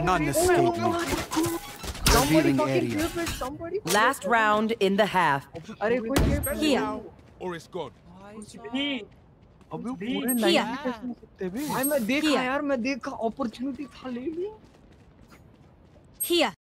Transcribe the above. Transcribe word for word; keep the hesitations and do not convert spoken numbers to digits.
None escape me. Revealing area. Last round in the half. अरे कोई Here. Or it's gone. अबे पूरे Here. Ninety कैसे हो सकते बे? भाई मैं देखा Here. यार मैं देखा अपॉर्चुनिटी था ले लिया Here.